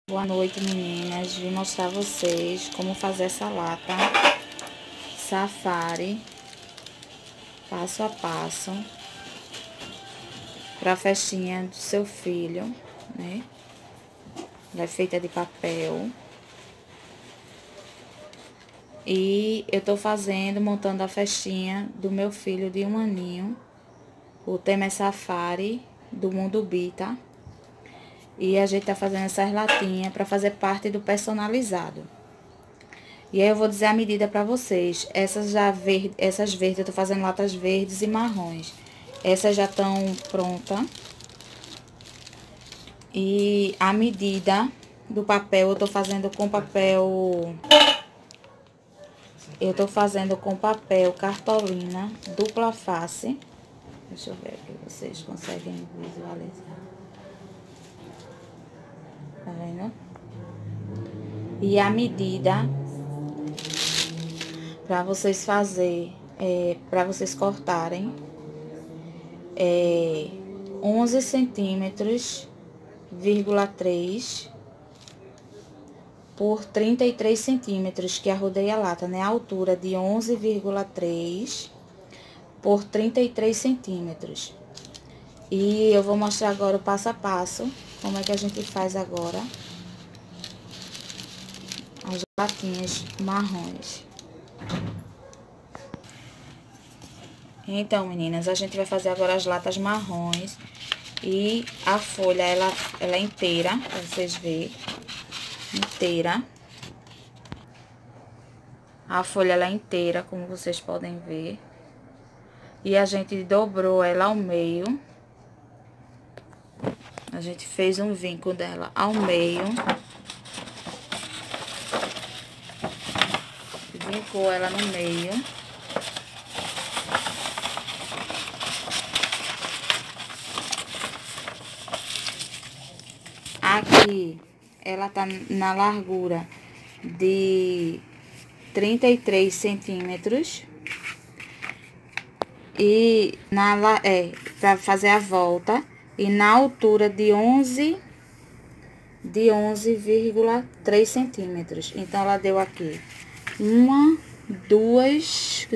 Boa noite, meninas. Vim mostrar a vocês como fazer essa lata safari, passo a passo, para a festinha do seu filho, né? Ela é feita de papel. E eu tô montando a festinha do meu filho de 1 aninho. O tema é safari, do Mundo Bi, tá? E a gente tá fazendo essas latinhas para fazer parte do personalizado. E aí eu vou dizer a medida para vocês. Essas verdes, eu tô fazendo latas verdes e marrons. Essas já estão prontas. E a medida do papel, eu tô fazendo com papel... Eu tô fazendo com papel cartolina dupla face. Deixa eu ver aqui, vocês conseguem visualizar. Tá vendo? E a medida para vocês para vocês cortarem, 11 centímetros, 3 por 33 centímetros, que arrodei a lata, né? A altura de 11,3 por 33 centímetros. E eu vou mostrar agora o passo a passo, como é que a gente faz agora as latinhas marrons. Então, meninas, a gente vai fazer agora as latas marrons. E a folha, ela é inteira, pra vocês verem. Inteira. A folha, ela é inteira, como vocês podem ver. E a gente dobrou ela ao meio. A gente fez um vinco dela ao meio. Vincou ela no meio. Aqui, ela tá na largura de 33 centímetros. E pra fazer a volta. E na altura de 11,3 centímetros. Então, ela deu aqui 1, 2,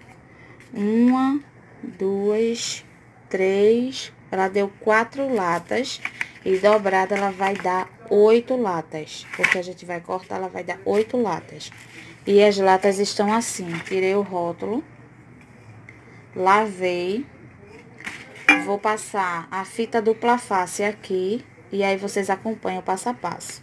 3. Ela deu 4 latas. E dobrada ela vai dar 8 latas. Porque a gente vai cortar, ela vai dar 8 latas. E as latas estão assim. Tirei o rótulo. Lavei. Vou passar a fita dupla face aqui. E aí vocês acompanham o passo a passo.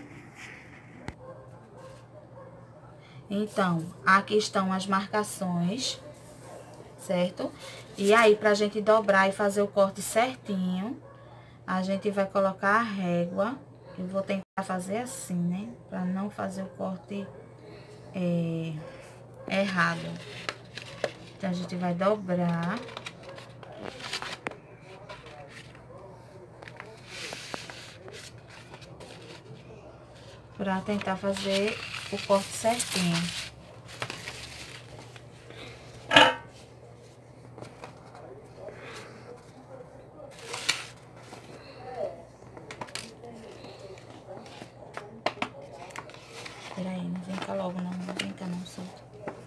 Então, aqui estão as marcações, certo? E aí, pra gente dobrar e fazer o corte certinho, a gente vai colocar a régua. Eu vou tentar fazer assim, né? Pra não fazer o corte errado. Então, a gente vai dobrar. Pra tentar fazer o corte certinho. Espera aí, não vem cá logo não, não vem cá não, solta.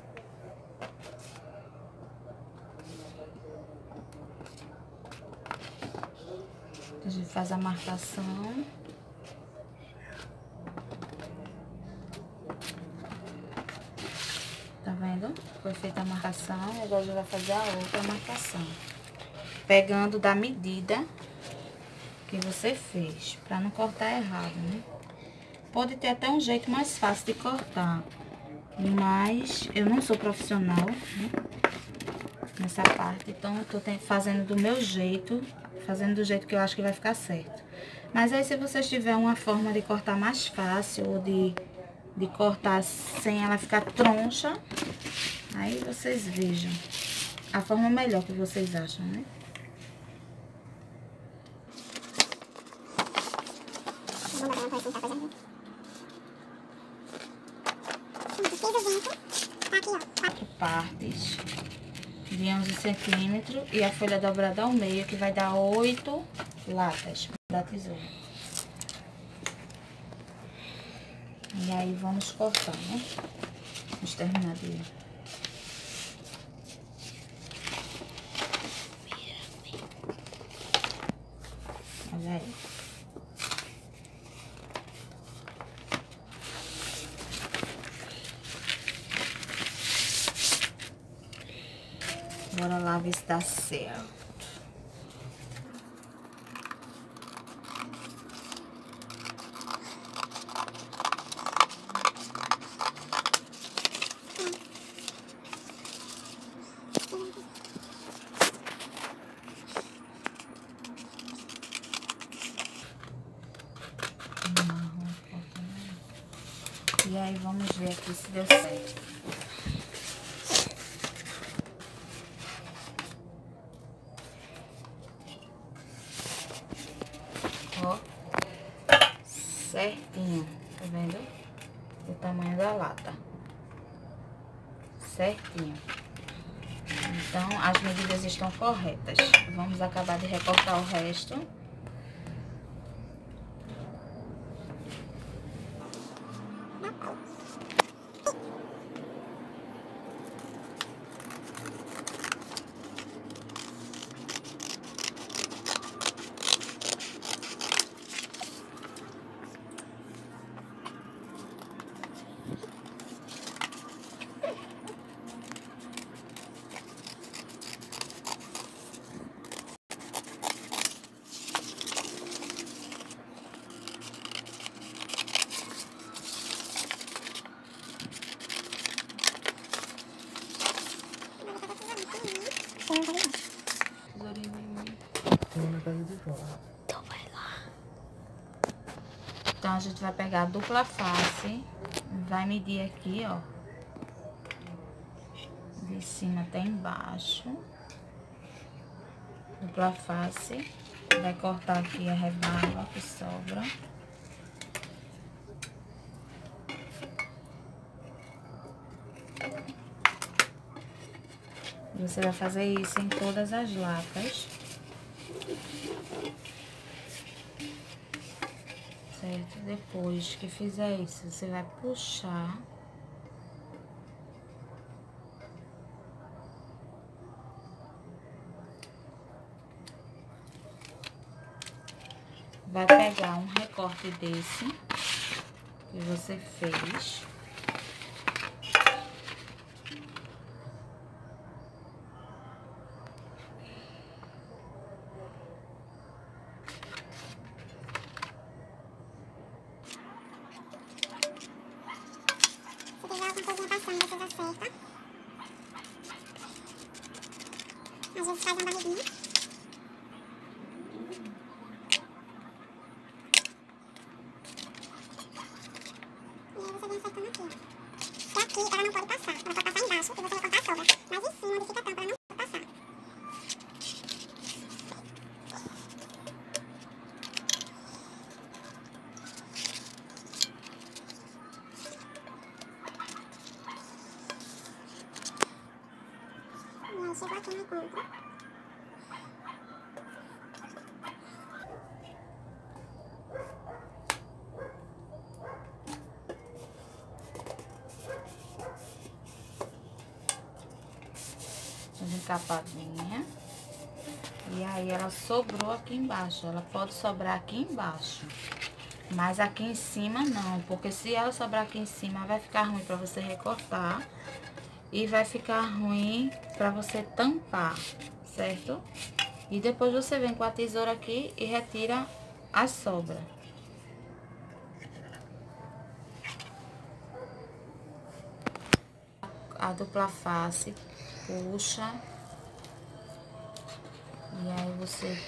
A gente faz a marcação. Tá vendo? Foi feita a marcação, agora a gente vai fazer a outra marcação. Pegando da medida que você fez, pra não cortar errado, né? Pode ter até um jeito mais fácil de cortar, mas eu não sou profissional, né, nessa parte, então eu tô fazendo do meu jeito, fazendo do jeito que eu acho que vai ficar certo. Mas aí, se vocês tiverem uma forma de cortar mais fácil, ou de cortar sem ela ficar troncha, aí vocês vejam a forma melhor que vocês acham, né? Quatro partes de 11 centímetros e a folha dobrada ao meio, que vai dar 8 latas da tesoura. E aí, vamos cortar, né? Vamos terminar de... Olha aí. Bora lá ver se dá certo. E aí, vamos ver aqui se deu certo. Ó, certinho, tá vendo? O tamanho da lata. Certinho. Então, as medidas estão corretas. Vamos acabar de recortar o resto. Então, a gente vai pegar a dupla face, vai medir aqui, ó, de cima até embaixo, dupla face, vai cortar aqui a rebarba que sobra. Você vai fazer isso em todas as latas. Certo? Depois que fizer isso, você vai puxar. Vai pegar um recorte desse que você fez. Às vezes faz uma barriguinha. E aí você vem acertando aqui, ó. E aqui ela não pode passar. Ela pode passar embaixo e você vai cortar a sobra. Mas em cima onde fica a tampa, ela não pode passar. E aí chegou aqui no encontro. Encapadinha. E aí, ela sobrou aqui embaixo. Ela pode sobrar aqui embaixo. Mas aqui em cima, não. Porque se ela sobrar aqui em cima, vai ficar ruim pra você recortar. E vai ficar ruim pra você tampar, certo? E depois você vem com a tesoura aqui e retira a sobra. A dupla face, puxa. E aí você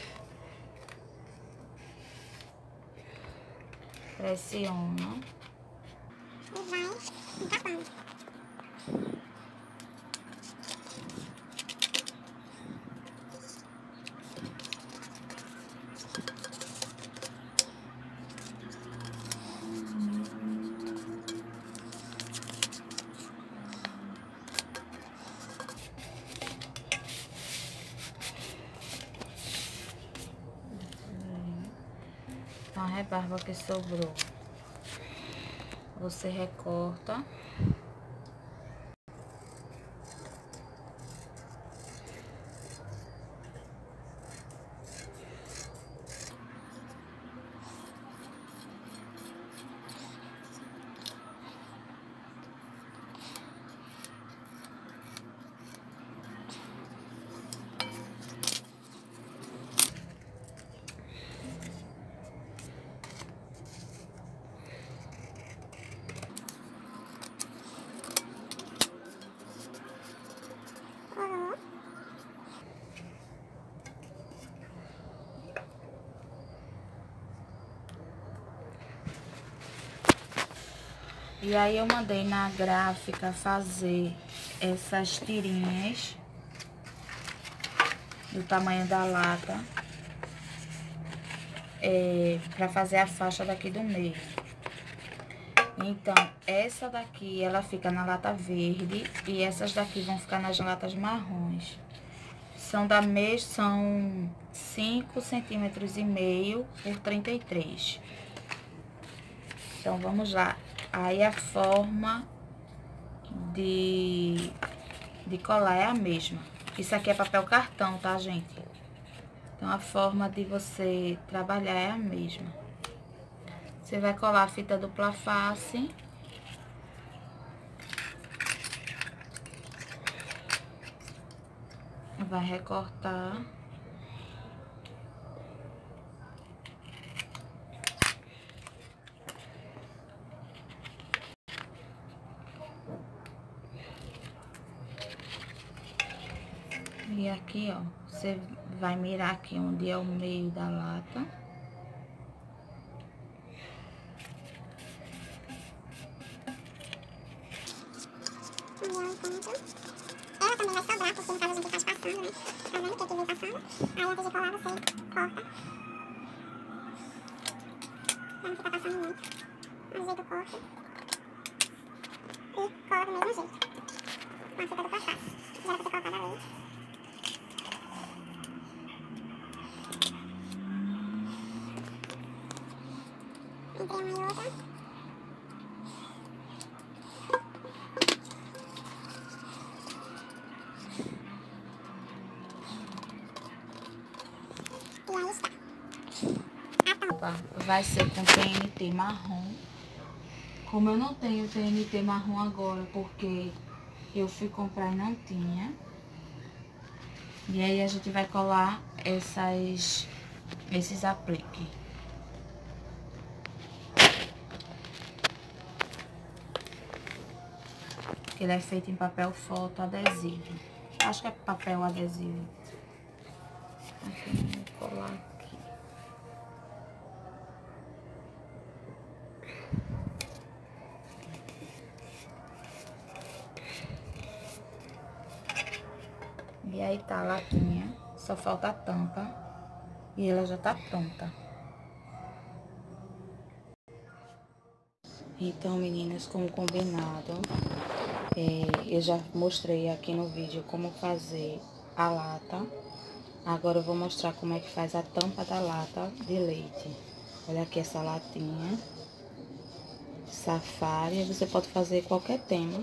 pressiona. E vai encapando. Então, a rebarba que sobrou, você recorta. E aí eu mandei na gráfica fazer essas tirinhas do tamanho da lata, pra fazer a faixa daqui do meio. Então, essa daqui, ela fica na lata verde e essas daqui vão ficar nas latas marrons. São 5,5 centímetros por 33. Então, vamos lá. Aí, a forma de colar é a mesma. Isso aqui é papel cartão, tá, gente? Então, a forma de você trabalhar é a mesma. Você vai colar a fita dupla face. Vai recortar. E aqui, ó, você vai mirar aqui onde é o meio da lata. Ela também vai sobrar, porque no caso a gente faz passando, né? Tá vendo que aqui vem passando? Aí antes de colar você corta. Pra não ficar passando muito. Ajeita o corte. E cola do mesmo jeito. Com a fita dupla face. Já era pra ter colocado a leite. Entre uma e outra. E aí está. Vai ser com TNT marrom. Como eu não tenho TNT marrom agora, porque eu fui comprar e não tinha. E aí a gente vai colar esses apliques. Ele é feito em papel foto adesivo. Acho que é papel adesivo. Aqui, vou colar aqui. E aí tá a latinha, só falta a tampa e ela já tá pronta. Então, meninas, como combinado, eu já mostrei aqui no vídeo como fazer a lata. Agora eu vou mostrar como é que faz a tampa da lata de leite. Olha aqui essa latinha. Safari, você pode fazer qualquer tema.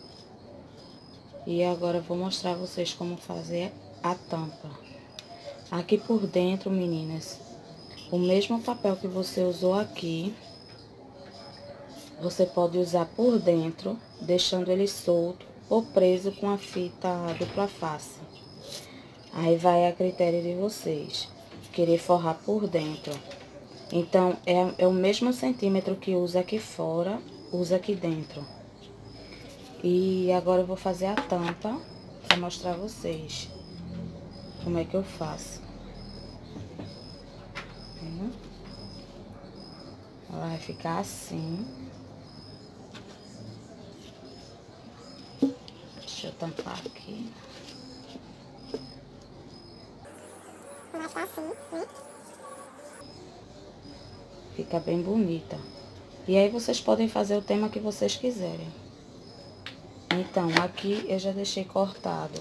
E agora eu vou mostrar a vocês como fazer a tampa. Aqui por dentro, meninas, o mesmo papel que você usou aqui, você pode usar por dentro, deixando ele solto ou preso com a fita dupla face. Aí vai a critério de vocês, querer forrar por dentro. Então, é o mesmo centímetro que usa aqui fora, usa aqui dentro. E agora eu vou fazer a tampa pra mostrar a vocês como é que eu faço. Ela vai ficar assim. Deixa eu tampar aqui. Vai ficar assim, né? Fica bem bonita. E aí vocês podem fazer o tema que vocês quiserem. Então, aqui eu já deixei cortado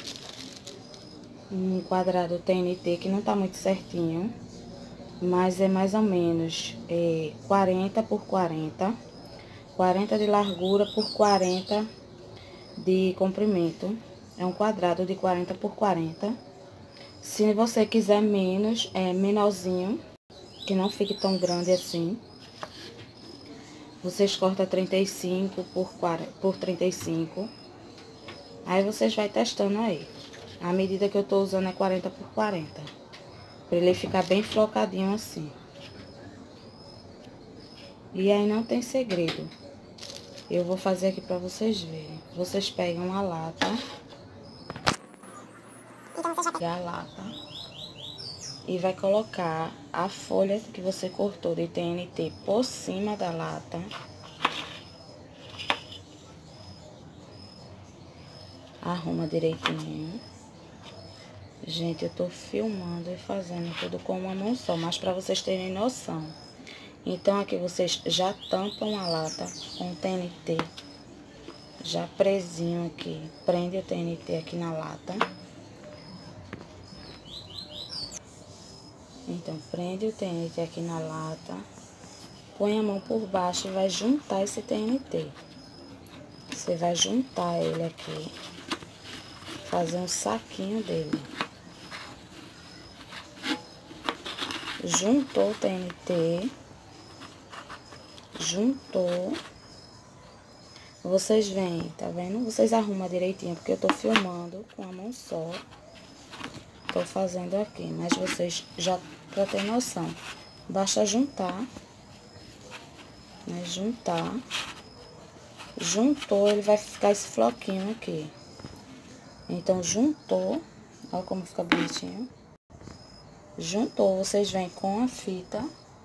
um quadrado TNT que não tá muito certinho, mas é mais ou menos 40 por 40. 40 de largura por 40 de comprimento. É um quadrado de 40 por 40. Se você quiser menos, menorzinho, que não fique tão grande assim, vocês cortam 35 por 35. Aí vocês vai testando aí. A medida que eu tô usando é 40 por 40. Pra ele ficar bem flocadinho assim. E aí não tem segredo. Eu vou fazer aqui pra vocês verem. Vocês pegam a lata. A lata. E vai colocar a folha que você cortou de TNT por cima da lata. Arruma direitinho. Gente, eu tô filmando e fazendo tudo com uma mão só, mas pra vocês terem noção. Então, aqui vocês já tampam a lata com TNT. Já presinho aqui. Prende o TNT aqui na lata. Então, prende o TNT aqui na lata. Põe a mão por baixo e vai juntar esse TNT. Você vai juntar ele aqui. Fazer um saquinho dele. Juntou o TNT. Juntou. Vocês vêm, tá vendo? Vocês arrumam direitinho, porque eu tô filmando com a mão só. Tô fazendo aqui, mas vocês já pra ter noção. Basta juntar. Né? Juntar. Juntou, ele vai ficar esse floquinho aqui. Então, juntou. Olha como fica bonitinho. Juntou, vocês vêm com a fita.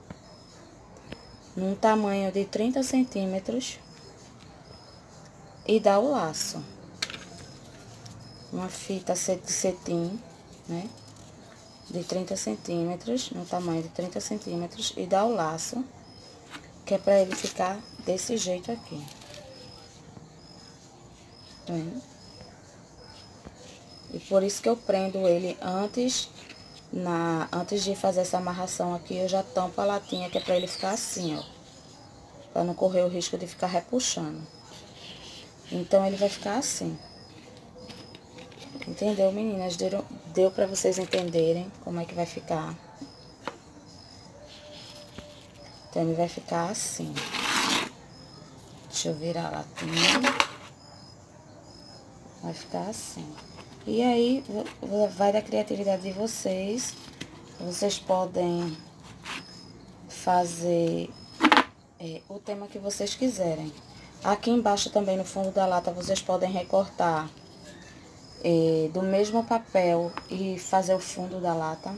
Num tamanho de 30 centímetros. E dá o laço. Uma fita de cetim, né? De 30 centímetros, no tamanho de 30 centímetros. E dá o laço, que é pra ele ficar desse jeito aqui. Tá vendo? E por isso que eu prendo ele antes de fazer essa amarração aqui, eu já tampo a latinha, que é pra ele ficar assim, ó. Pra não correr o risco de ficar repuxando. Então, ele vai ficar assim. Entendeu, meninas? Deu pra vocês entenderem como é que vai ficar. Então, ele vai ficar assim. Deixa eu virar a latinha. Vai ficar assim. E aí, vai da criatividade de vocês. Vocês podem fazer o tema que vocês quiserem. Aqui embaixo também, no fundo da lata, vocês podem recortar do mesmo papel e fazer o fundo da lata,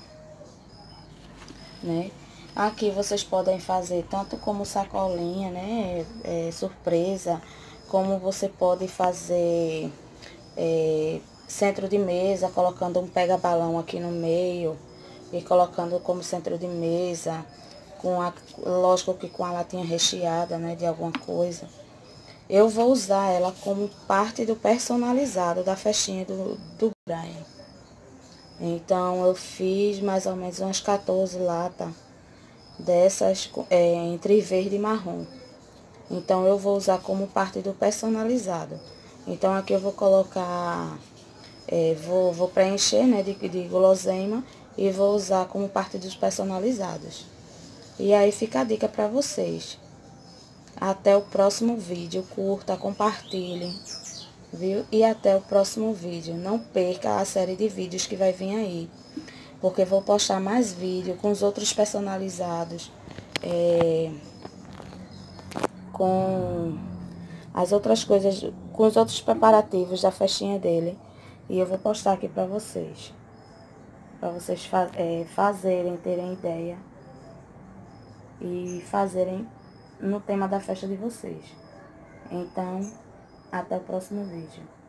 né? Aqui vocês podem fazer tanto como sacolinha, né? Surpresa, como você pode fazer centro de mesa, colocando um pega-balão aqui no meio e colocando como centro de mesa, lógico que com a latinha recheada, né, de alguma coisa. Eu vou usar ela como parte do personalizado da festinha do Brian. Então, eu fiz mais ou menos umas 14 latas dessas entre verde e marrom. Então, eu vou usar como parte do personalizado. Então, aqui eu vou colocar, vou preencher, né, de guloseima e vou usar como parte dos personalizados. E aí fica a dica pra vocês. Até o próximo vídeo. Curta, compartilhe, viu? E até o próximo vídeo. Não perca a série de vídeos que vai vir aí. Porque vou postar mais vídeo com os outros personalizados. Com as outras coisas, com os outros preparativos da festinha dele. E eu vou postar aqui pra vocês. Pra vocês fazerem, terem ideia. E fazerem no tema da festa de vocês. Então, até o próximo vídeo.